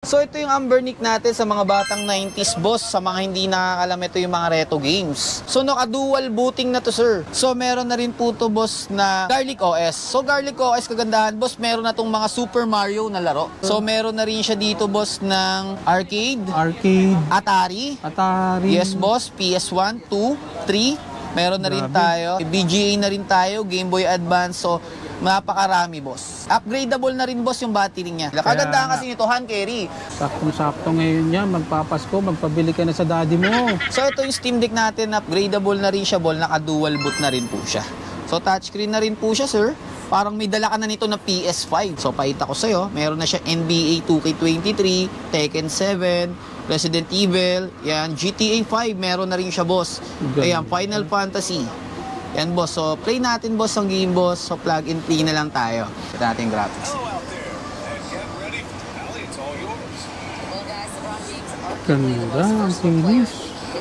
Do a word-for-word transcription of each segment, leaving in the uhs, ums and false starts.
So ito yung Ambernic natin sa mga batang nineties, boss. Sa mga hindi nakakalam, ito yung mga retro games. So naka-dual booting na to, sir. So meron na rin po to, boss, na Garlic O S. So Garlic O S, kagandahan, boss, meron na tong mga Super Mario na laro. So meron na rin siya dito, boss, ng arcade, Arcade, Atari, Atari. yes, boss, P S one, two, three. Meron na rin tayo. B G A na rin tayo, Game Boy Advance. So napakarami, boss. Upgradable na rin, boss, yung battery niya. Kagandahan kasi nito, hand carry. Saktong-sakto ngayon niya, magpapasko, magpabili ka na sa daddy mo. So ito yung Steam Deck natin, upgradable na rin siya, ball, naka-dual boot na rin po siya. So touchscreen na rin po siya, sir. Parang may dala ka na nito na P S five. So paita ko sa'yo, meron na siya N B A two K twenty-three, Tekken seven, Resident Evil, yan, G T A five, meron na rin siya, boss. Ayan, Final Fantasy. Yan, boss. So, play natin, boss, ang game, boss. So, plug and play na lang tayo. Ito natin graphics. Ganda, ang tingis.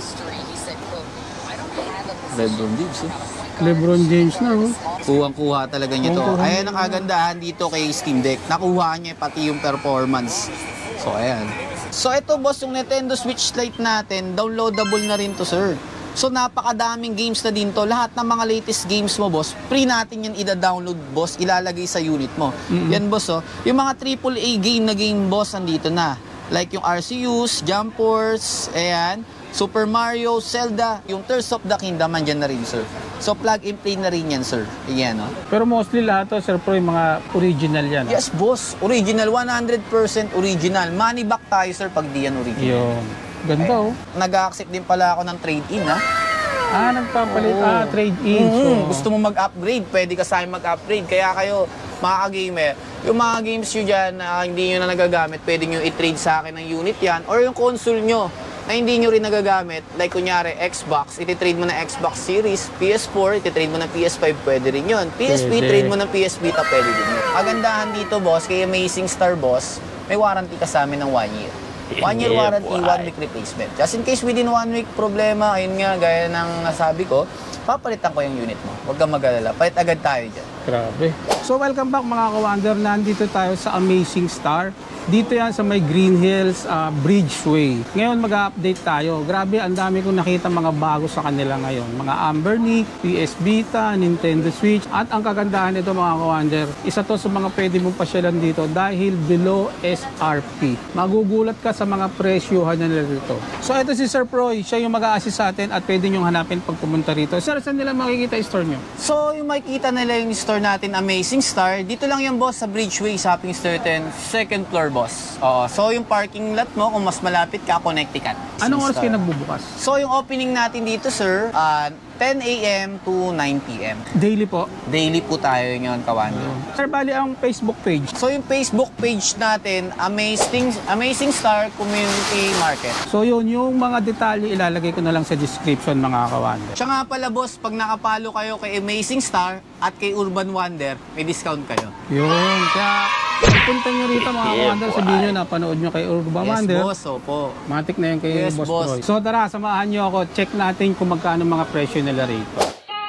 Lebron James, eh. Lebron James na, oh. Kuhang-kuha talaga niya to. Ayan ang kagandahan dito kay Steam Deck. Nakuha niya pati yung performance. So, ayan. So, ito, boss, yung Nintendo Switch Lite natin, downloadable na rin to, sir. So, napakadaming games na din to. Lahat ng mga latest games mo, boss, free natin yan ida-download, boss, ilalagay sa unit mo. Mm-hmm. Yan, boss, oh. Yung mga triple A game na game, boss, andito na. Like yung R C Us, Jump Force, ayan, Super Mario, Zelda, yung Tears of the Kingdom, andyan na rin, sir. So, plug and play na rin yan, sir. Ayan, oh. Pero mostly lahat to, sir, pro, yung mga original yan. Oh. Yes, boss. Original, one hundred percent original. Money back tayo, sir, pag di yan original. Yung ganda, oh. Nag-accept din pala ako ng trade-in, ha? Ah, nagpapalit. Oo. Ah, trade-in. Mm-hmm. So, gusto mo mag-upgrade, pwede ka sa akin mag-upgrade. Kaya kayo, mga ka-gamer, yung mga games nyo dyan na hindi nyo na nagagamit, pwede nyo i-trade sa akin ng unit yan. Or yung console nyo na hindi nyo rin nagagamit, like kunyari, Xbox, iti-trade mo na Xbox Series, P S four, iti-trade mo na P S five, pwede rin yun. P S P, trade mo ng P S Vita, pwede din yun. Kagandahan dito, boss, kay Amazing Star, boss, may warranty ka sa amin ng one year. One year Yeah, warranty, boy. one week replacement. Just in case within one week problema, ayun nga, gaya ng nasabi ko, papalitan ko yung unit mo. Huwag kang mag-alala. Palit agad tayo dyan. Grabe. So, welcome back, mga ka-wonder. Nandito tayo sa Amazing Star. Dito yan sa may Green Hills uh, Bridgeway. Ngayon mag-update tayo. Grabe, ang dami kong nakita mga bago sa kanila ngayon. Mga Ambernic, P S Vita, Nintendo Switch. At ang kagandahan nito, mga ka-wonder, isa to sa mga pwede mong pasyalan dito dahil below S R P. Magugulat ka sa mga presyohan na nila dito. So ito si Sir Proy. Siya yung mag-a-assist sa atin at pwede nyong hanapin pag pumunta rito. Sir, saan nila makikita yung store nyo? So, yung makikita nila yung store natin, Amazing Star, dito lang yung, boss, sa Bridgeway Shopping Store ten, second floor, boss. Oo. So, yung parking lot mo, kung mas malapit ka, Connecticut. Anong oras kayo nagbubukas? So, yung opening natin dito, sir, uh, ten A M to nine P M Daily po? Daily po tayo ngayon, Kawando. Uh, sir, bali ang Facebook page. So, yung Facebook page natin, Amazing Amazing Star Community Market. So, yun, yung mga detalye ilalagay ko na lang sa description, mga ka-wonder. Siya nga pala, boss, pag nakapalo kayo kay Amazing Star at kay Urban Wonder, may discount kayo. Yun, kaya punta nyo rito, mga ka-wonder, sabihin nyo, napanood nyo kay Urban Yes, Wonder. boss, opo. Matik na yun kay Yes, Boss boss. Troy. So, tara, samahan nyo ako. Check natin kung magkano mga presyo nila rito.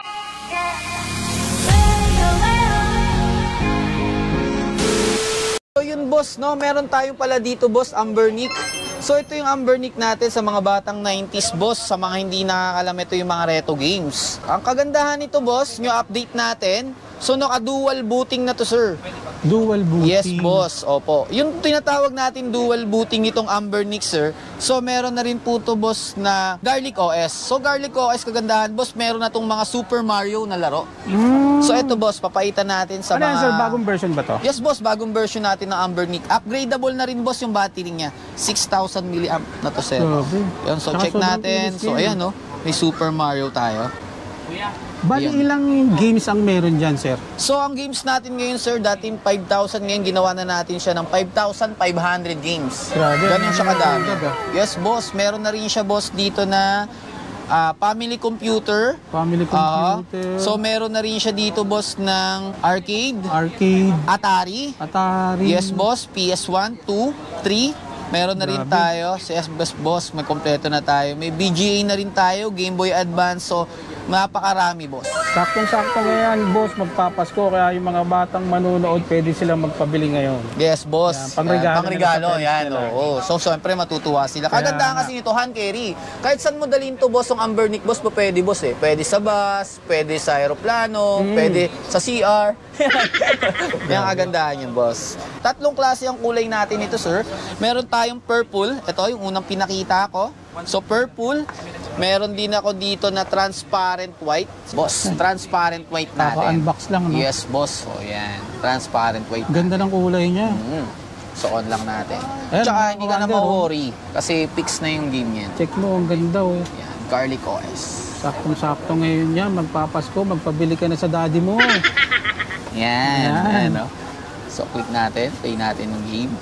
So yun, boss, no? Meron tayong pala dito, boss, Ambernic. So ito yung Ambernic natin sa mga batang nineties, boss. Sa mga hindi nakakalam, ito yung mga retro games. Ang kagandahan nito, boss, yung update natin, so naka-dual booting na to, sir. Dual booting? Yes, boss. Opo. Yung tinatawag natin dual booting itong Ambernic, sir. So meron na rin po to, boss, na Garlic O S. So Garlic O S, kagandahan, boss, meron na tong mga Super Mario na laro. Mm. So ito, boss, papaitan natin sa ano mga... yan, sir? Bagong version ba to? Yes, boss. Bagong version natin ng Ambernic. Upgradable na rin, boss, yung battery niya. six thousand milliamp na to, sir. Grabe. Yun, so Saka check natin. So ayan, no? May Super Mario tayo. Bali, Yan. ilang games ang meron dyan, sir? So, ang games natin ngayon, sir, dating five thousand, ngayon ginawa na natin siya ng five thousand five hundred games. Grabe. Ganun siya kadami. Grabe. Yes, boss. Meron na rin siya, boss, dito na uh, family computer. Family computer. Uh, so, meron na rin siya dito, boss, ng arcade. Arcade. Atari. Atari. Yes, boss. P S one, two, three. Meron na rin Grabe. tayo, si S B S Boss, may kompleto na tayo. May B G A na rin tayo, Game Boy Advance, so napakarami, boss. Saktong-sakto ngayon, boss, magpapasko. Kaya yung mga batang manonood, pwede silang magpabili ngayon. Yes, boss. Yan, panregalo Yan, panregalo, nila sa yan. friends nila. Oo. So, syempre, matutuwa sila. Kaya Kagandahan nga. kasi nito, hand carry. Kahit saan mo dalhin to, boss, yung Ambernick, boss, pa pwede, boss, eh. Pwede sa bus, pwede sa aeroplano, Mm. pwede sa C R. Yan ang kagandahan yun, boss. Tatlong klase ang kulay natin ito, sir. Meron tayong purple. Ito, yung unang pinakita ko. So, purple. Meron din ako dito na transparent white. Boss, transparent white natin. Kaka-unbox lang, no? Yes, boss. O, yan. Transparent white. Ganda ng kulay niya. Mm. So, on lang natin. Ayan, Tsaka, mga hindi ka na commander, ma-worry. Kasi fix na yung game yan. Check mo, ang ganda, oh. Yan. Garlic O S. Saktong-sakto ngayon yan. Magpapasko, magpabili ka na sa daddy mo. Yan. Yan. Ayan, no? So, click natin. Play natin yung game.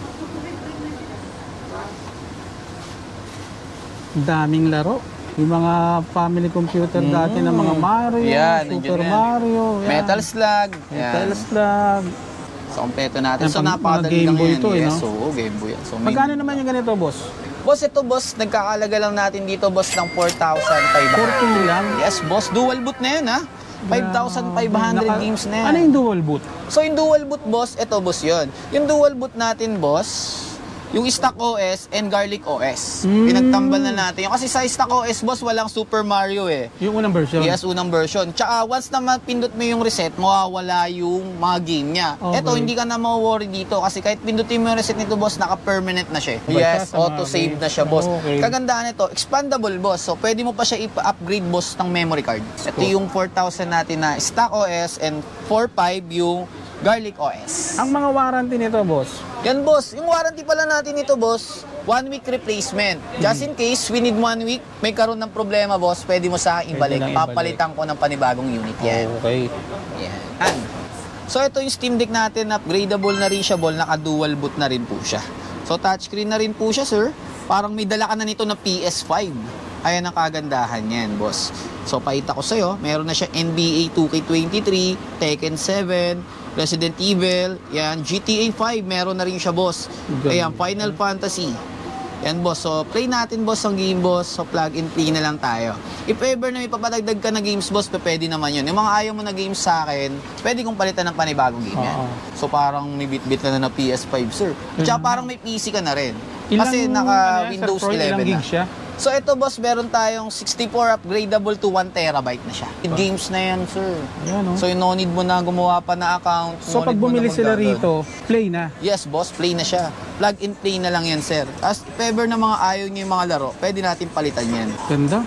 Ang daming laro. Yung mga family computer dati ng mga Mario, Yan, Super nandiyan yan. Mario, yan. Metal Slug. Metal Yan. Slug. So, kompleto natin. Yan, So, pang- napakadali mga Game lang Boy yan. to, eh, Yes, no? oo, Game Boy yan. So, may- Magkano naman yung ganito, boss? Boss, ito, boss, nagkakalaga lang natin dito, boss, ng four thousand five hundred. fourteen lang? Yes, boss. Dual boot na yun, ha? five thousand five hundred Naka- games na yan. Ano yung dual boot? So, yung dual boot, boss, ito, boss, yun. Yung dual boot natin, boss, yung stock O S and garlic O S. Mm. Pinagtambal na natin. Yung kasi sa stock O S, boss, walang Super Mario eh. Yung unang version? Yes, unang version. Tsaka once na mapindot mo yung reset, mawawala yung mga game niya. Okay. Ito, hindi ka na ma-worry dito kasi kahit pindutin mo yung reset nito, boss, naka-permanent na siya. Basta Yes, sa mga auto-save games. na siya, boss. Okay. Kagandahan nito, expandable, boss. So, pwede mo pa siya i-upgrade, boss, ng memory card. Ito Cool. yung four thousand natin na stock O S and four five yung garlic O S. Ang mga warranty nito, boss? Yan, boss. Yung warranty pala natin ito, boss, one week replacement. Just in case we need one week, may karoon ng problema, boss, pwede mo sa akin ibalik. lang ibalik. Papalitan ko ng panibagong unit yan. Okay. Yan. Yan. So, ito yung Steam Deck natin, upgradable na rin siya, ball, naka-dual boot na rin po siya. So, touchscreen na rin po siya, sir. Parang may dala ka na nito na P S five. Ayan ang kagandahan yan, boss. So, paita ko sa'yo, meron na siya N B A two K twenty-three, Tekken seven, Resident Evil, yan, G T A five, meron na rin siya, boss. Ganda. Ayan, Final Fantasy. Yan, boss. So, play natin, boss, ang game, boss. So, plug and play na lang tayo. If ever na may papadagdag ka na games, boss, pwede naman yun. Yung mga ayaw mo na games sa akin, pwede kong palitan ng panibagong game yan. Oo. So, parang may bit-bit na na P S five, sir. Tsaka parang may P C ka na rin. Ilang- Kasi ano naka yan, Windows Sir Troy, eleven ilang na. gig siya? So, ito, boss, meron tayong sixty-four upgradable to one terabyte na siya. Games na yan, sir. Ayan, oh. So, no need mo na gumawa pa na account. So, no pag need mo na bumili sila mag-download. rito, play na. Yes, boss, play na siya. Plug and play na lang yan, sir. As if ever na mga ayaw niyo yung mga laro, pwede natin palitan yan. Ganda.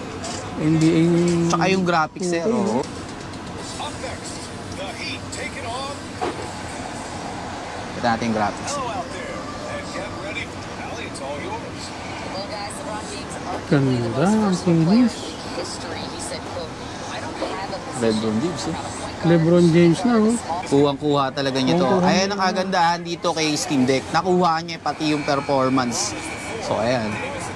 N B A... Tsaka yung graphics, sir. Okay. Oh. Up next, the Heat take it on. Ito natin yung graphics. Hello out there, and get ready. Allie, it's all yours. Well, guys, LeBron James arguably the Ganda, most ang versatile player kinis. in history. He said, quote, I don't have a position. Lebron James, eh. Lebron James na, oh. Kuhang-kuha talaga niya to. Kuhang-kuha Ayan ang kagandahan dito kay Steam Deck. Nakuha niya pati yung performance. So, ayan.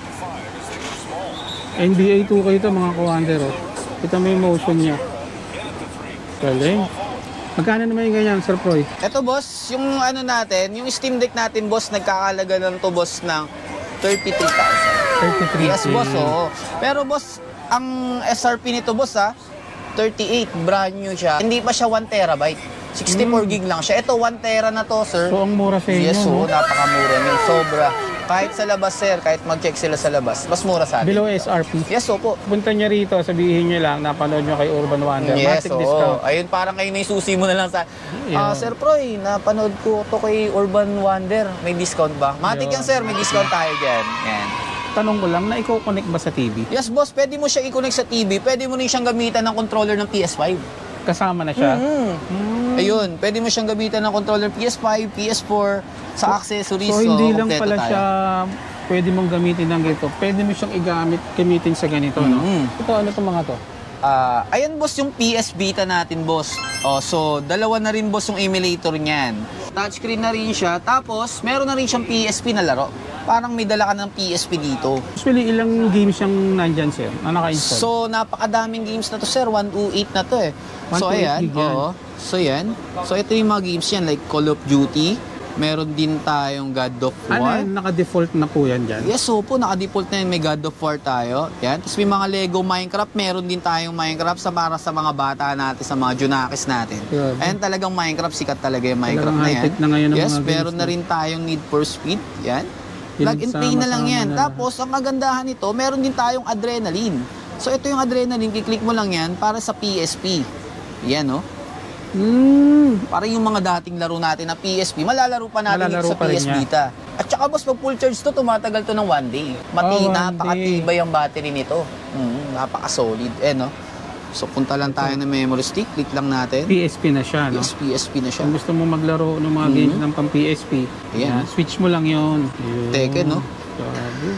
N B A two K ito, mga commander, oh. Kita mo yung motion niya. Galing. Magkano naman yung ganyan, Sir Proy? Ito, boss, yung ano natin, yung Steam Deck natin, boss, nagkakalaga lang to, boss, ng thirty-three thousand. thirty-three K. Yes, boss, oo. Pero, boss, ang S R P nito, boss, ha, thirty-eight, brand new siya. Hindi pa siya one terabyte. sixty-four gig lang siya. Ito, one tera na to, sir. So, ang mura sa inyo, Yes, no? oo, napakamura niya. Sobra. Kahit sa labas, sir, kahit mag-check sila sa labas, mas mura sa atin. Below S R P. Yes, opo. Punta niya rito, sabihin niyo lang, napanood niyo kay Urban Wonder. Yes, Matic oo. discount. Ayun, parang kayo na isusi mo na lang sa... Yeah. Ah, Sir Proy, napanood ko to kay Urban Wonder. May discount ba? Matik yan, sir. May discount tayo dyan. Yan. Tanong ko lang, na-connect ba sa T V? Yes, boss. Pwede mo siya i-connect sa T V. Pwede mo rin siyang gamitan ng controller ng P S five. Kasama na siya? Mm. Hmm. Ayun. Pwede mo siyang gamitan ng controller P S five, P S four, sa accessories. So, hindi lang kompleto pala tayo. siya pwede mong gamitin ng ganito. Pwede mo siyang igamit, gamitin sa ganito, no? Mhm. Ito, ano itong mga to? Ah, ayan, boss, yung P S Vita natin, boss. Oh, so, dalawa na rin, boss, yung emulator niyan. Touchscreen na rin siya. Tapos, meron na rin siyang P S P na laro. Parang may dala ka ng P S P dito. Usually, ilang games yung nandyan, sir? Na naka-install? So, napakadaming games na to, sir. one oh eight na to, eh. So, one oh eight ayan. gig yan. Oo. So, yan. So, ito yung mga games yan, like Call of Duty, Meron din tayong God of Ano War. yun, naka-default na po yan dyan? Yes, so po, naka-default na yun, may God of War tayo. Yan. Tapos may mga Lego Minecraft, meron din tayong Minecraft sa para sa mga bata natin, sa mga Junakis natin. Grabe. Ayan talagang Minecraft, sikat talaga yung Minecraft Talagang na yan. high-tech na ngayon ang Yes, mga meron games na na. rin tayong Need for Speed. Yan. Plug and play na lang Pinagsama-sama yan. na. Tapos, ang kagandahan nito, meron din tayong Adrenaline. So, ito yung Adrenaline, kiklik mo lang yan para sa P S P. Yan, no? Mm. Para yung mga dating laro natin na P S P, malalaro pa natin Malalaro dito sa pa rin P S niya. Vita. At saka boss, pag full charge to, tumatagal to ng one day. Mati, Oh, one napakatibay ang battery nito. Mm, napaka-solid. Eh, no? So, punta lang tayo ng memory stick. Click lang natin. P S P na siya, no? Yes, P S P na siya. Kung gusto mo maglaro ng mga games ng pang P S P, Ayan. yan, switch mo lang yun. Yun. Tekken, no? Grabe.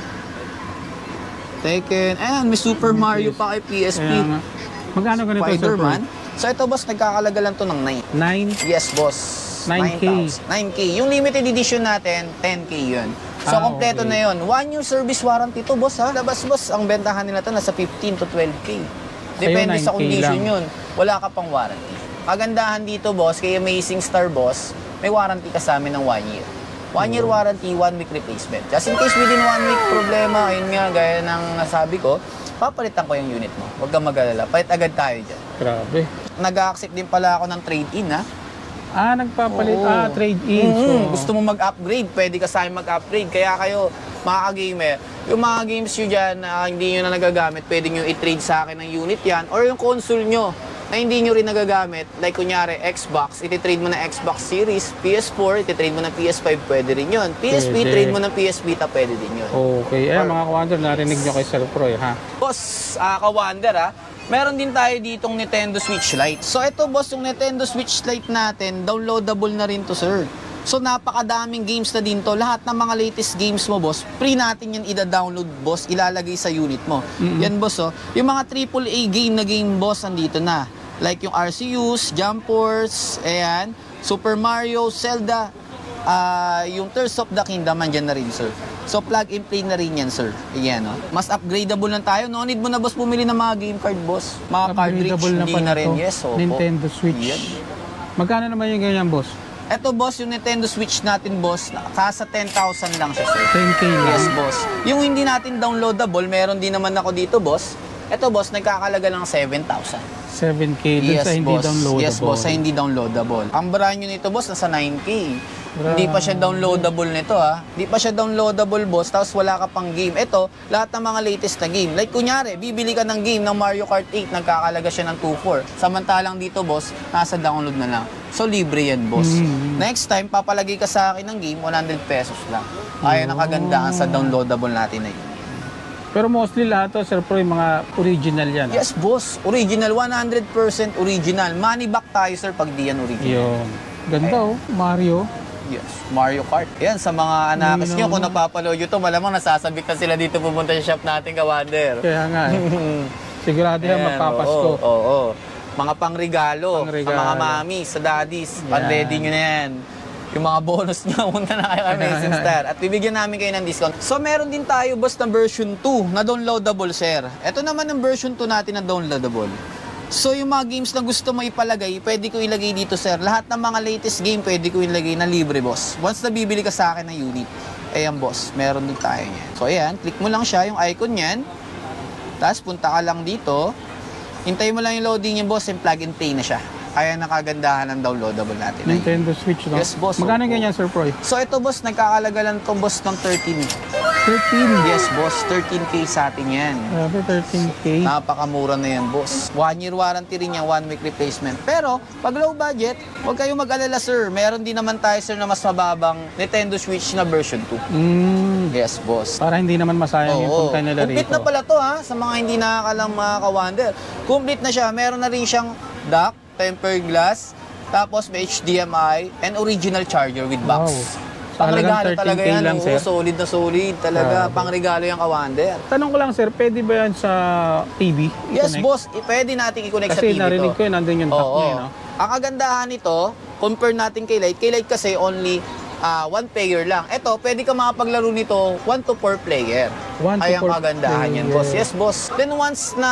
Tekken. Ayan, may Super Mario pa kay P S P. Kaya nga. Magkano ganito, Sir Spider-Man. Pro? So, ito boss, nagkakalaga lang to ng nine. nine? Yes, boss. nine K. nine thousand. nine K. Yung limited edition natin, ten K yun. So, Ah, kompleto okay. na yun. One year service warranty to, boss, ha? Labas, boss, ang bentahan nila to nasa fifteen to twelve K. Depende nine K sa condition lang. yun. Wala ka pang warranty. Kagandahan dito, boss, kay Amazing Star, boss, may warranty ka sa amin ng one year. One year warranty, one week replacement. Just in case within one week problema, ayun nga, gaya ng nasabi ko, papalitan ko yung unit mo. Huwag kang mag-alala. Palit agad tayo dyan. Grabe. Nag-accept din pala ako ng trade-in, ha? Ah, nagpapalit. Oo. Ah, trade-in. Mhm. So, Gusto mo mag-upgrade, pwede ka sa akin mag-upgrade. Kaya kayo, mga ka-gamer, yung mga games nyo dyan na hindi nyo na nagagamit, pwede nyo i-trade sa akin ng unit yan. Or yung console nyo na hindi nyo rin nagagamit, like kunyari Xbox, iti-trade mo na Xbox Series, P S four, iti-trade mo na P S five, pwede rin yun. P S P, Pwede. trade mo ng P S Vita, pwede din yun. okay. Eh, mga kawander, narinig nyo kay Sir Pro, ha? Boss, uh, ka-wonder ha, meron din tayo ditong Nintendo Switch Lite. So ito boss, yung Nintendo Switch Lite natin, downloadable na rin to sir. So napakadaming games na din to. Lahat ng mga latest games mo boss, free natin yan ida-download boss, ilalagay sa unit mo. Yan boss oh, yung mga triple A game na game boss andito na. Like yung R C Us, Jump Force, ayan, Super Mario, Zelda, ah yung Tears of the Kingdom, andyan na rin sir. So plug and play na rin yan sir. Ayan oh. Mas upgradable lang tayo. No need mo na boss bumili ng mga game card boss. Mga cartridge, Upgradable na hindi pala na rin. to. Yes, opo. Nintendo Switch. Yan. Magkano naman yung ganyan, boss? Eto boss, yung Nintendo Switch natin boss, kasa ten thousand lang siya sir. ten K lang. Yes boss. Yung hindi natin downloadable, meron din naman ako dito boss. Eto boss, nagkakalaga lang seven thousand. seven K dun sa hindi boss. downloadable. Yes, boss, sa hindi downloadable. Ang brand new nito, boss, nasa nine K. Hindi pa siya downloadable nito, ha. Hindi pa siya downloadable, boss, tapos wala ka pang game. Ito, lahat ng mga latest na game. Like, kunyari, bibili ka ng game ng Mario Kart eight, nagkakalaga siya ng two four. Samantalang dito, boss, nasa download na lang. So, libre yan, boss. Mm. Next time, papalagay ka sa akin ng game, one hundred pesos lang. Ayan ang kagandahan sa downloadable natin na yun. Pero mostly lahat to, Sir Pro, yung mga original yan. Yes, boss. Original. one hundred percent original. Money back tayo, sir, pag di yan original. Yun. Ganda, oh. Mario. Yes. Mario Kart. Yan, sa mga anakis Yun, nyo, no? kung napapaload nyo to, malamang nasasabik na sila dito pumunta sa shop natin, ka-Wonder. Kaya nga, eh. Sigurado yan, Ayan, magpapasko. Oo, oo, oo. Mga pangregalo, Pangregalo. sa mga mami, sa daddies. Yan. Pag-ready nyo na yan. Yung mga bonus nyo, punta na kayo kay Amazing Star. At bibigyan namin kayo ng discount. So, meron din tayo, boss, na version two na downloadable, sir. Ito naman ang version two natin na downloadable. So, yung mga games na gusto mo ipalagay, pwede ko ilagay dito, sir. Lahat ng mga latest game, pwede ko ilagay na libre, boss. Once na bibili ka sa akin ng unit, ayan, boss, meron din tayo niyan. So, ayan, click mo lang siya, yung icon niyan. Tapos, punta ka lang dito. Hintayin mo lang yung loading niya, boss, and plug and play na siya. Kaya nakagandahan ng downloadable natin. na yun. Nintendo Switch, no? Yes, boss. Magkano Opo. ganyan, Sir Pro? So, ito, boss, nagkakalaga lang ito, boss, ng thirteen. thirteen. Yes, boss, thirteen K sa atin yan. Grabe, thirteen K. Napakamura na yan, boss. One year warranty rin yan, one week replacement. Pero, pag low budget, huwag kayong mag-alala, sir. Meron din naman tayo, sir, na mas mababang Nintendo Switch na version two. Mm. Yes, boss. Para hindi naman masayang yung Oo. punta nila rito. Complete na pala to, ha, sa mga hindi nakakalang mga ka-wonder. Complete na siya. Meron na rin siyang dock, tempered glass, tapos may H D M I, and original charger with box. Wow. Pangregalo Talagang talaga thirteen K yan. lang, Oo, sir. solid na solid talaga. Grabe. Pangregalo yung ka-wonder. Tanong ko lang, sir, pwede ba yan sa T V? Yes, I-connect? boss. I- pwede natin i-connect sa Kasi T V narinig to. ko yun, nandun yung dock Oo. niya, no? Ang kagandahan nito, compare natin kay Lite. Kay Lite kasi only ah, one player lang. Ito, pwede ka makapaglaro nito one to four player. One to Ay ang four kagandahan yan, player. boss. Yes, boss. Then once na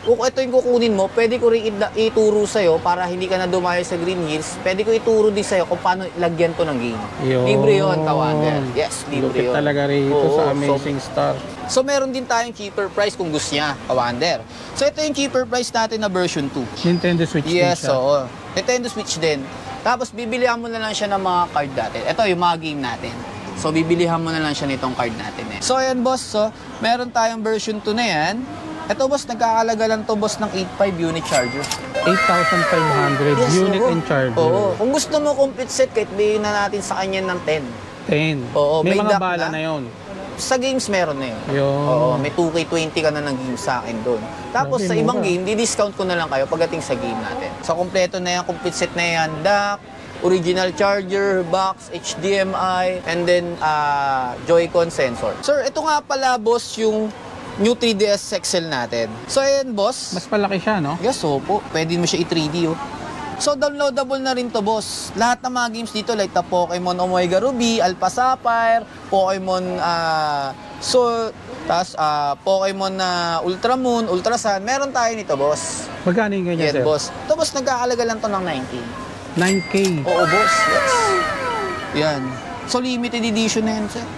kung ito yung kukunin mo, pwede ko rin ida- ituro sa'yo para hindi ka na dumayo sa Green Hills. Pwede ko ituro din sa'yo kung paano lagyan to ng game. Yun. Libre yun, Kawander. Yes, libre Lupit yun. talaga rito Oo, sa Amazing so, Star. So, meron din tayong cheaper price kung gusto niya, Kawander. So, ito yung cheaper price natin na version two. Nintendo Switch din Yes, siya. oo. Nintendo Switch din. Tapos, bibilihan mo na lang siya ng mga card natin. Ito, yung mga game natin. So, bibilihan mo na lang siya nitong card natin. Eh. So, ayan, boss. So, meron tayong version two na yan. Ito, boss, nagkakalaga lang to, boss, ng eight point five unit charger. eight thousand five hundred unit oo. and charger. Oo. Kung gusto mo complete set, kahit bigyan na natin sa kanya ng ten. ten. Oo, May, may mga dock bala na. na yon. Sa games, meron na yun. Yun. Oo, may two K twenty ka na ng game sa akin doon. Tapos, Grabe, sa ibang mura. game, di-discount ko na lang kayo pagdating sa game natin. So, kompleto na yan, complete set na yan, dock, original charger, box, H D M I, and then uh, Joy-Con sensor. Sir, ito nga pala, boss, yung new three D S X L natin. So, ayan, boss. Mas palaki siya, no? Yes, opo. Pwede mo siya i-three D, oh. So, downloadable na rin to, boss. Lahat ng mga games dito, like the Pokemon Omega Ruby, Alpha Sapphire, Pokemon uh, So, tas uh, Pokemon na Ultra Moon, Ultra Sun, meron tayo nito, boss. Magkano yung ganyan, Yan, sir? boss. Ito, boss, nagkakalaga lang to ng nine K. nine K. Oo, boss. Yes. Yan. So, limited edition na yan, sir.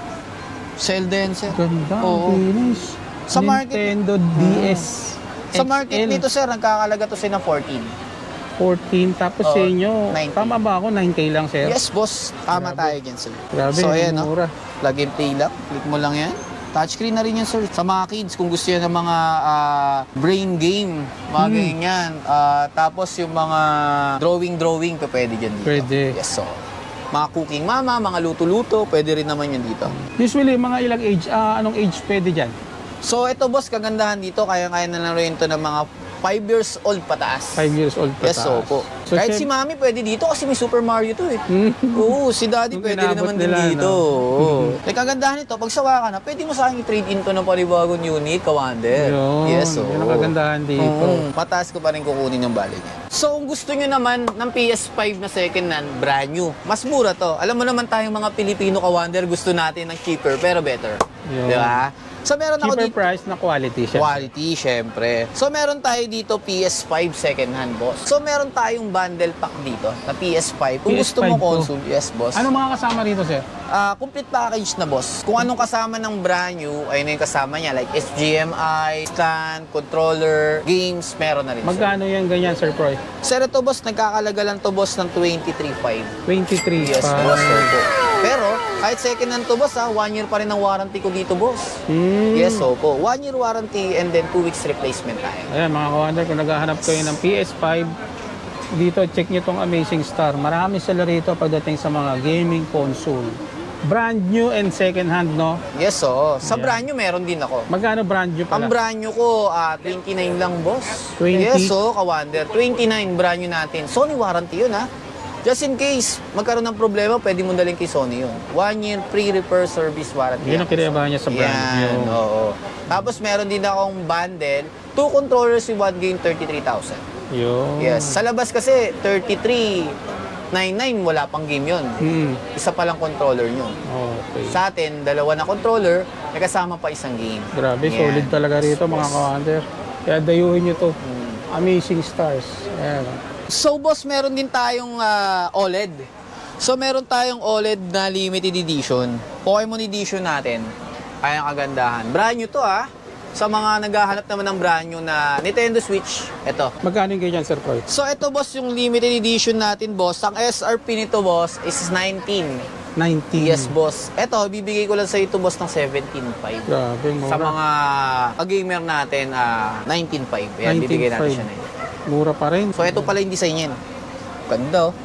Zelda yan, sir. Ganda, Oo. ang finish. Sa market- Nintendo D S. Sa market X L. nito, sir, nagkakalaga to sila ng fourteen. fourteen, tapos Oo, sa inyo, nine K. tama ba ako? nine K lang, sir? Yes, boss. Tama Grabe. tayo dyan, sir. Grabe, So, ayan, no? mura. Plug and play lang. Click mo lang yan. Touchscreen na rin yan, sir. Sa mga kids, kung gusto yan ng mga ah, brain game, mga Hmm. ganyan. Ah, tapos yung mga drawing-drawing, pa pwede dyan dito. Pwede. Yes, so. Mga cooking mama, mga luto-luto, pwede rin naman yan dito. Usually, mga ilang age, ah, anong age pwede dyan? So, ito, boss, kagandahan dito, kaya-kaya na lang rin ito ng mga five years old pataas. five years old pa Yes, so po. So, Kahit syem- si mami pwede dito kasi may Super Mario to eh. Oo, si daddy Kung pwede rin inabot naman din nila, dito. no? Oo. Eh, kagandahan nito, pag sawa ka na, pwede mo sa akin i-trade in to ng panibagong unit, Kawander. Yun, Yes, oo. yun ang kagandahan dito. Oo, pataas ko pa rin kukunin yung bali niya. So, kung gusto nyo naman ng P S five na second hand, brand new, mas mura to. Alam mo naman tayong mga Pilipino, Kawander, gusto natin ng cheaper pero better. Yun. Di ba? So, meron ako Cheaper dito. price na quality siya. Quality, syempre. So, meron tayo dito P S five second hand, boss. So, meron tayong bundle pack dito na P S five. Kung P S gusto five mo to. console, yes, boss. Ano mga kasama rito, sir? Ah, complete package na, boss. Kung anong kasama ng brand new, ayun na yung kasama niya. Like H D M I, stand, controller, games, meron na rin. sir. Magkano yan ganyan, Sir Proy? Sir, ito, boss, nagkakalaga lang to, boss, ng twenty-three five. twenty-three Yes, pa. boss. Opo. Pero, kahit second hand to, boss, ha, one year pa rin ang warranty ko dito, boss. Hmm. Yes, opo. One year warranty and then two weeks replacement tayo. Ayan, mga kawander, kung naghahanap kayo ng P S five, dito, check nyo tong Amazing Star. Marami sila rito pagdating sa mga gaming console. Brand new and second hand, no? Yes, oo. Sa Yeah. brand new, meron din ako. Magkano brand new Ang pala? brand new ko, ah, twenty-nine lang, boss. twenty? Yes, oo, Kawander. twenty-nine brand new natin. Sony warranty yun, ha? Just in case magkaroon ng problema, pwede mo daling kay Sony yun. One year free repair service warranty. Yun ang kinayabahan niya sa brand Yan, new. oo. Tapos meron din akong bundle, two controllers with one game, thirty-three thousand. Yun. Yes. Sa labas kasi, thirty-three ninety-nine, wala pang game yun. Hmm. Isa pa lang controller yun. Okay. Sa atin, dalawa na controller, may kasama pa isang game. Grabe, Yan. solid talaga rito, mga Yes. kawander. Kaya dayuhin nyo to. Hmm. Amazing Stars. Ayan. So, boss, meron din tayong ah, O L E D. So, meron tayong O L E D na limited edition. Pokemon edition natin. Ay, ang kagandahan. Brand new to, ah. Sa mga naghahanap naman ng brand new na Nintendo Switch, ito. Magkano yung ganyan, Sir Proy? So, ito, boss, yung limited edition natin, boss. Ang S R P nito, boss, is nineteen. nineteen. Yes, boss. Ito, bibigay ko lang sa ito, boss, ng seventeen five. Grabe, mura. Sa mga ka-gamer natin, ah, nineteen five. Ayan, bibigay natin siya na yun. Mura pa rin. So, ito pala yung design yan. Ganda, oh.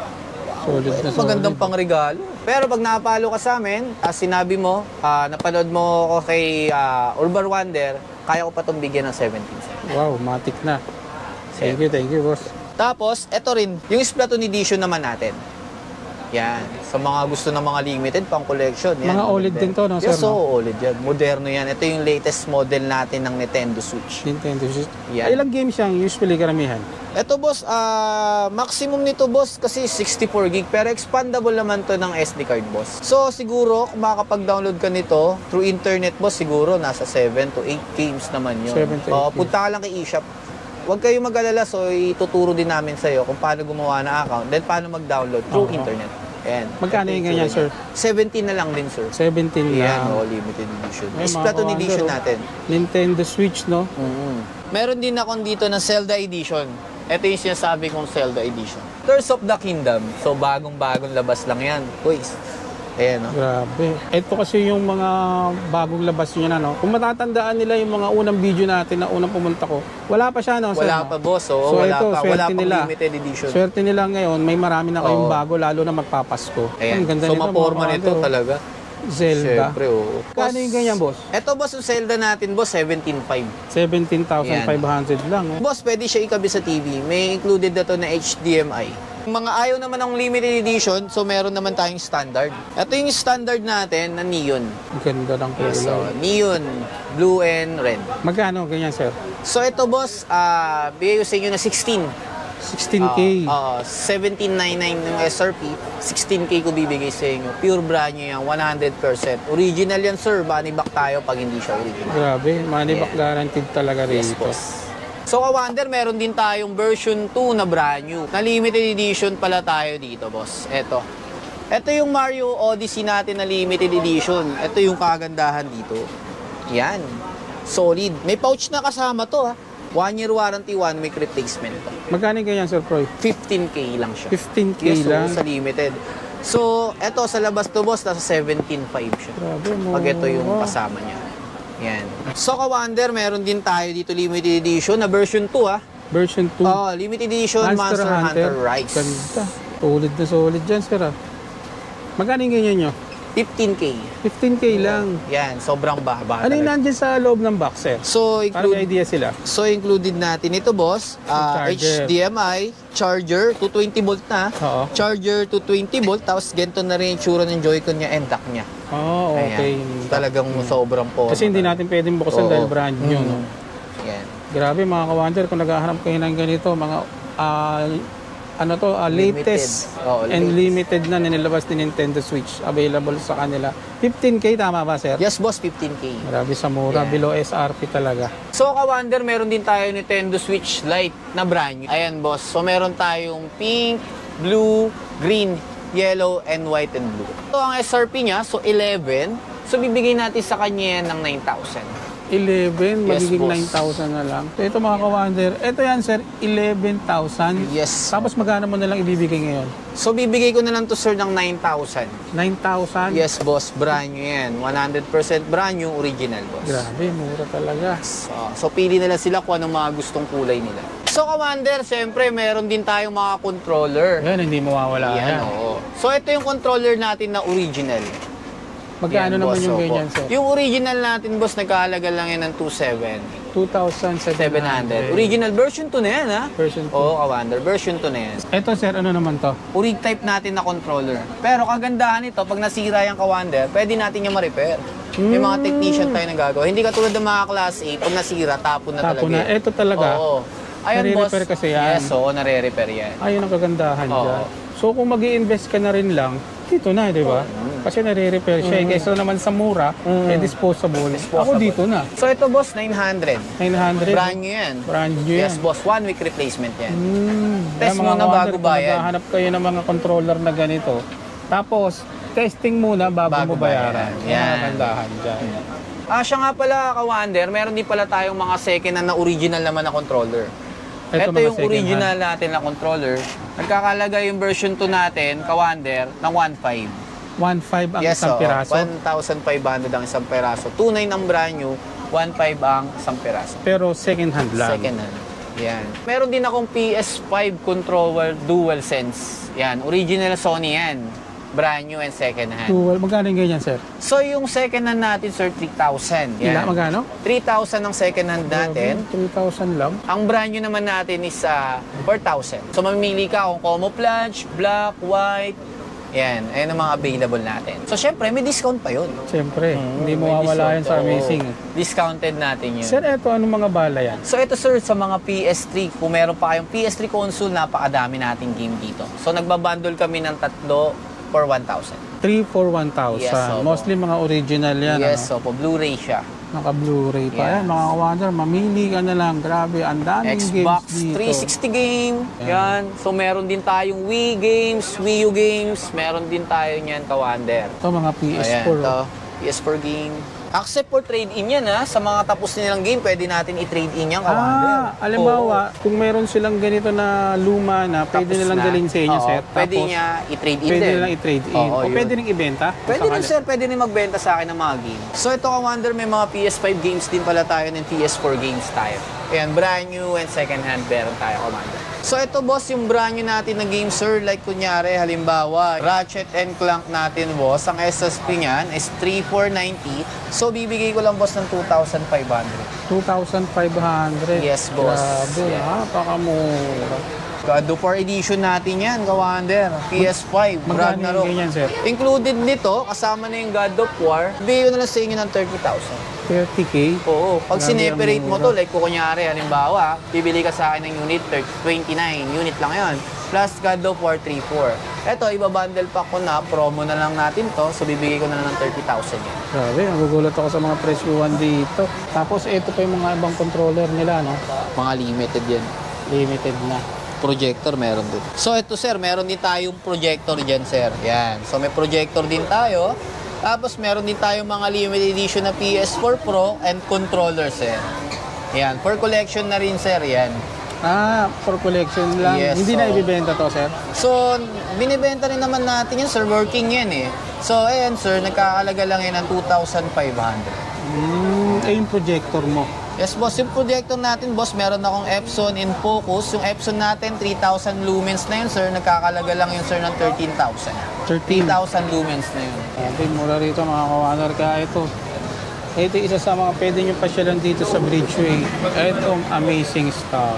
Solid na solid. Magandang pangregalo. Pero pag napalo ka sa amin, as sinabi mo, ah, napanood mo ako kay ah, Urban Wonder, kaya ko pa itong bigyan ng seventeen. Wow, matik na. Thank you, thank you, boss. Tapos, ito rin, yung Splatoon edition naman natin. Yan. Sa mga gusto ng mga limited, pang collection. Yan, Mga O L E D din to, no, sir, Yes, no? oo, O L E D yan. Moderno yan. Ito yung latest model natin ng Nintendo Switch. Nintendo Switch. Yan. Ilang games siyang usually karamihan? Ito, boss, ah, maximum nito, boss, kasi sixty-four gig. Pero expandable naman to ng S D card, boss. So, siguro, kung makakapag-download ka nito through internet, boss, siguro nasa seven to eight games naman yun. seven to eight Oo, games. punta ka lang kay eShop. Huwag kayong mag-alala, so ituturo din namin sa'yo kung paano gumawa ng account, then paano mag-download through Oo. internet. Ayan. Magkano Ito yung ganyan, itsura sir? niya. seventeen na lang din, sir. seventeen Yan, lang. oh, limited edition. Ay, mga Splatoon kawander, edition oh. natin. Nintendo Switch, no? Mm-hmm. Meron din akong dito na Zelda edition. Ito yung sinasabi kong Zelda edition. Tears of the Kingdom. So, bagong-bagong labas lang yan. Uy, ayan, no? Grabe. Ito kasi yung mga bagong labas niya na, no? Kung matatandaan nila yung mga unang video natin na unang pumunta ko, wala pa siya, no? sir, Wala no? pa, boss. Oh. So, wala ito, pa. swerte Wala pang nila. limited edition. Swerte nila ngayon, may marami na kayong Oo. bago, lalo na magpapasko. Ayan. Ang ganda So, nito, maporma mga nito kawander, oh. talaga. Zelda. Siyempre, oo. Kano yung ganyan, boss? Ito, boss, yung Zelda natin, boss, seventeen five. seventeen thousand five hundred lang, oh. Boss, pwede siya ikabi sa T V. May included na to na H D M I. Yung mga ayaw naman ng limited edition, so meron naman tayong standard. Ito yung standard natin na neon. Ang ganda ng kulay. So, neon, blue and red. Magkano ganyan, sir? So ito, boss, ah bigay ko sa inyo na sixteen. sixteen K. Uh, seventeen ninety-nine yung S R P, sixteen K ko bibigay sa inyo. Pure brand nyo yan, one hundred percent. Original yan, sir. Money back tayo pag hindi siya original. Grabe, money back Yeah. guaranteed talaga rito. Yes, boss. So, Kawander, meron din tayong version two na brand new. Na limited edition pala tayo dito, boss. Ito. Ito yung Mario Odyssey natin na limited edition. Ito yung kagandahan dito. Yan. Solid. May pouch na kasama to, ha. One year warranty, one week replacement. Magkano yung ganyan, Sir Proy? fifteen K lang siya. fifteen K Yes, so, lang. sa limited. So, eto sa labas to, boss, nasa seventeen five siya. Grabe mo. Pag ito yung kasama niya. Yan. So, Kawander, meron din tayo dito limited edition na version two, ha. Version two. Oh, limited edition Monster, Hunter, Rise. Ganda. Solid na solid dyan, sir. Ah. Magkano yung ganyan nyo? fifteen K. fifteen K lang. Yan, sobrang baba. Ano yung talaga. nandyan sa loob ng box, sir? So, Para may include, idea sila. so included natin ito, boss. Ah, Charger. H D M I, charger, two twenty volt na. Oo. Charger, two twenty volt. Tapos, ganito na rin yung tsura ng Joy-Con niya and dock niya. Oh, okay. Ayan. Talagang sobrang po. Kasi hindi natin pwedeng buksan Oo. dahil brand new, Mm. no? Yan. Grabe, mga kawander, kung naghahanap kayo ng ganito, mga ah, ano to, ah, latest Limited. Oo, and latest. limited na nilabas ni Nintendo Switch available sa kanila. fifteen K, tama ba, sir? Yes, boss, fifteen K. Grabe sa mura, Yeah. below S R P talaga. So, Kawander, meron din tayo Nintendo Switch Lite na brand new. Ayan, boss. So, meron tayong pink, blue, green, yellow, and white and blue. So, ang S R P niya, so eleven. So, bibigay natin sa kanya yan ng nine thousand. eleven, Yes, magiging boss. nine thousand na lang. So, ito mga kawander, ito yan, sir, eleven thousand. Yes. Tapos magkano mo na lang ibibigay ngayon? So, bibigay ko na lang to, sir, ng nine thousand. nine thousand? Yes, boss. Brand new yan. one hundred percent brand new, original, boss. Grabe, mura talaga. So, so, pili nila sila kung anong mga gustong kulay nila. So, Commander, siyempre, meron din tayong mga controller. Yan, hindi mawawala Yan, yan. oo. So, ito yung controller natin na original. Magkano Yan, naman boss, yung opo. ganyan, sir? Yung original natin, boss, nagkahalaga lang yan ng two thousand seven two thousand seven hundred. Original version two na yan, ha? Version two. Oo, Commander. Version two na yan. Ito, sir, ano naman to? Urig type natin na controller. Pero kagandahan nito, pag nasira yung Commander, pwede natin yung ma-repair. May mga technician tayo na gagawa. Hindi katulad ng mga class A, pag nasira, tapon na Tapo talaga. na. yan. Ito talaga. Oo. Ayun, boss. Nare-repair kasi yan. Yes, oo, nare-repair yan. Ayun ang kagandahan Oo. dyan. So, kung mag invest ka na rin lang, dito na, di ba? Kasi nare-repair siya. Mm. Kaysa naman sa mura, eh, disposable. Ako dito na. So ito, boss, nine hundred. nine hundred. Brand new yan. Brand new yan. Yes, boss. One week replacement yan. Hmm. Test Kaya mga muna kawander, bago kung bayad. Naghahanap kayo ng mga controller na ganito. Tapos, testing muna bago, Bago mo bayaran. bayaran. Yan. Yan. Ang kagandahan dyan. Ah, siya nga pala, Kawander, meron din pala tayong mga second hand na original naman na controller. Ito, Ito mga yung second original natin na controller. Nagkakalaga yung version two natin, Kawander, ng one five. one five ang Yes, isang oo. piraso. one thousand five hundred ang isang peraso. two nine ang brand new, one five ang isang peraso. Pero second hand lang. Second hand. Yan. Meron din akong P S five controller DualSense. Yan, original Sony yan. Brand new and second hand. Dual. Magkano yung ganyan, sir? So yung second hand natin, sir, three thousand. Ila, Yan. magkano? three thousand ang second hand natin. three thousand lang. Ang brand new naman natin is uh, four thousand. So mamimili ka kung camouflage, black, white, Yan, ayan ang mga available natin. So, syempre, may discount pa yun. Siyempre, hindi mo May mawawala yan discount, sa oo. Amazing. Discounted natin yun. Sir, eto, anong mga bala yan? So ito sir, sa mga P S three, kung meron pa kayong P S three console, napakadami nating game dito. So nagbabundle kami ng tatlo for one thousand. three for one thousand. Yes, opo. Mostly mga original yan. Yes, ano? so po Blu-ray siya. Naka-Blu-ray pa Yeah. yan. Mga kawander, mamili ka na lang. Grabe, ang daming Xbox games dito. three sixty game. Yeah. Yan. So meron din tayong Wii games, Wii U games, meron din tayo niyan kawander. Ito, mga P S four. Ayan, to, oh. P S four game. Accept for trade-in yan ha. Sa mga tapos nilang game, pwede natin i-trade-in yan kawander. Ah, alimbawa, kung meron silang ganito na luma na, pwede Tapos nilang na. dalhin sa inyo, Oo, sir. Pwede Tapos, niya i-trade-in pwede din. nilang i-trade in. Oo, o yun. pwede rin ibenta. Pwede Sa rin kanila. sir, pwede rin magbenta sa akin ng mga game. So ito kawander, may mga P S five games din pala tayo ng P S four games tayo. Ayan, brand new and second hand meron tayo kawander. So ito boss, yung brand new natin na game sir, like kunyari halimbawa, Ratchet and Clank natin boss, ang S S P niyan is three four ninety. So bibigay ko lang boss ng two thousand five hundred. two thousand five hundred. Yes, boss. Grabe, Yeah. napakamura. God of War edition natin yan, kawander. P S five, Magkano Ragnarok. yung ganyan, sir? Included nito, kasama na yung God of War, bigay ko na lang sa inyo ng thirty thousand. thirty K? Oo. Pag Grabe, sineperate ang mo mura. to, like kung kunyari, halimbawa, bibili ka sa akin ng unit twenty-nine, unit lang yon plus God of War three four. Eto, ibabundle pa ko na, promo na lang natin to, so bibigay ko na lang ng thirty thousand yan. Grabe, nagugulat ako sa mga presyuhan dito. Tapos ito pa yung mga ibang controller nila, no? Mga limited yan. Limited na. Projector meron din. So ito sir, meron din tayong projector dyan sir. Yan. So may projector din tayo. Tapos meron din tayong mga limited edition na P S four Pro and controller sir. Yan. For collection na rin sir. Yan. Ah, for collection lang. Yes, Hindi so- na ibibenta to, sir? So, binibenta rin naman natin yan sir. Working yan eh. So, ayan sir, nagkakalaga lang yan ng two thousand five hundred. Hmm, eh yung projector mo. Yes boss, yung projector natin boss, meron akong Epson in focus. Yung Epson natin, three thousand lumens na yun sir. Nagkakalaga lang yun sir ng thirteen thousand. three thirteen. thousand lumens na yun. Okay, mura rito mga kawanar ka. Ito. Ito isa sa mga pwede nyo pasyalan dito sa Bridgeway. Itong Amazing Star.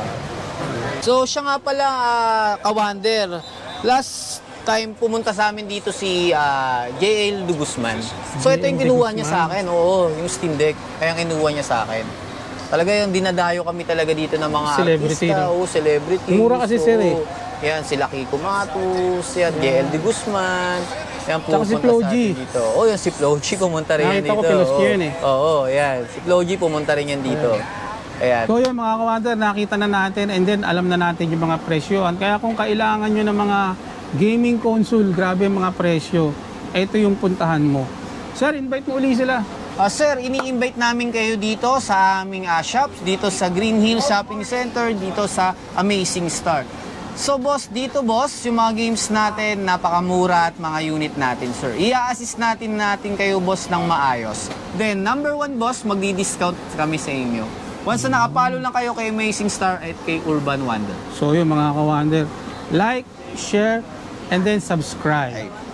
So siya nga pala, uh, kawander. Last time pumunta sa amin dito si ah, J L De Guzman. So ito yung J L De kinuha niya Guzman. sa akin. Oo, yung Steam Deck. Kaya yung kinuha niya sa akin. Talaga yung dinadayo kami talaga dito ng mga Celebrity, artista. no? Oo, celebrity. Mura kasi, sir, eh. Yan, sila Kiko Matus, yan, J L De Guzman. Yan, Tsaka si pupunta Flo sa G. atin dito. Oh, yan, si Flo G pumunta rin yan Nakita dito. ko, pilos Oo. yun eh. Oo, yan. Si Flo G pumunta rin yan dito. Ayan. So yun mga kawander, nakita na natin and then alam na natin yung mga presyohan. Kaya kung kailangan nyo ng mga gaming console, grabe yung mga presyo. Ito yung puntahan mo. Sir, invite mo uli sila. Ah, sir, ini-invite namin kayo dito sa aming ah, shops, dito sa Green Hill Shopping Center, dito sa Amazing Star. So boss, dito boss, yung mga games natin, napakamura at mga unit natin, sir. I-assist natin natin kayo boss ng maayos. Then, number one boss, magdi-discount kami sa inyo. Once na nakapalo lang kayo kay Amazing Star at kay Urban Wonder. So yun mga kawander, like, share, and then subscribe.